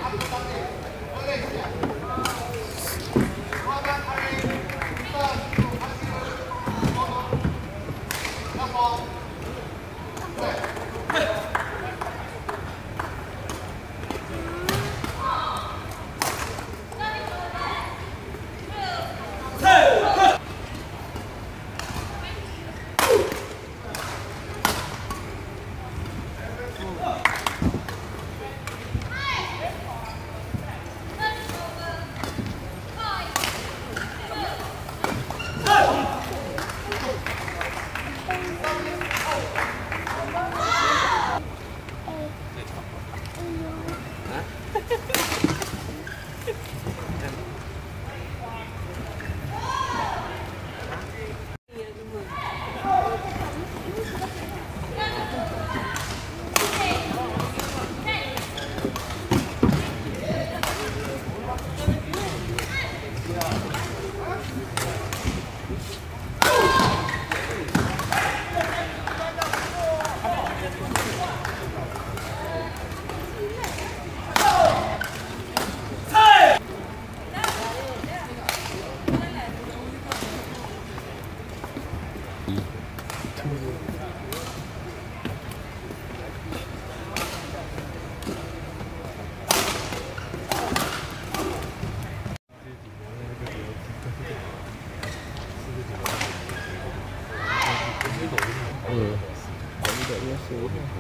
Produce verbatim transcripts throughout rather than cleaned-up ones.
Hmm. Tidak biasa.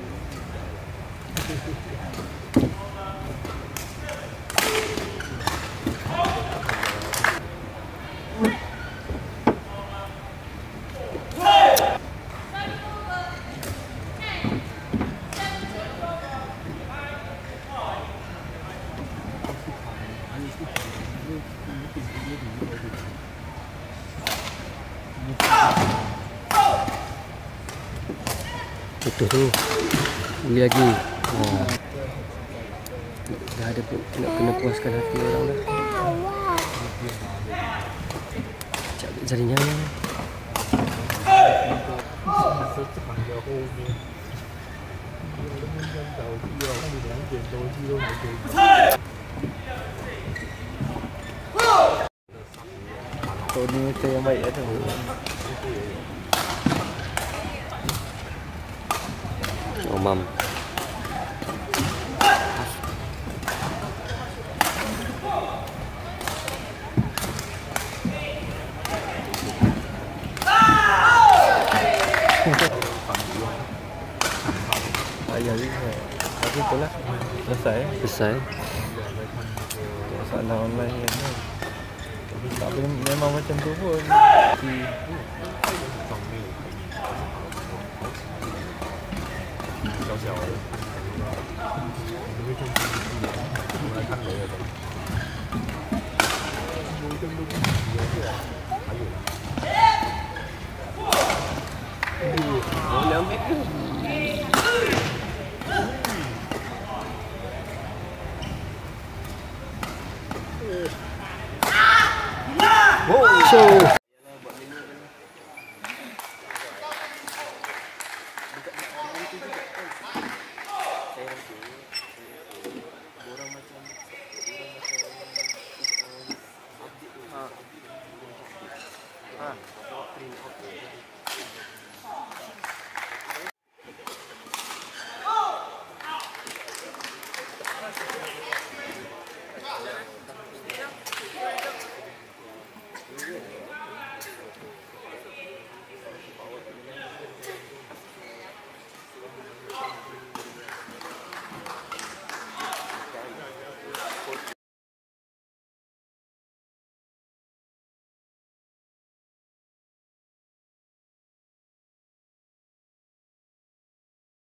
Itu tu. Beli lagi. Oh. Dah ada nak kena puaskan hati orang dah. Cak jarinya. Tony itu yang baik tu. Oh, mam. Ayah ni. Tapi itulah selesai. Selesai. Masalah online ni. Tak boleh memang macam tu pun. Boleh ambil ke? Oh, so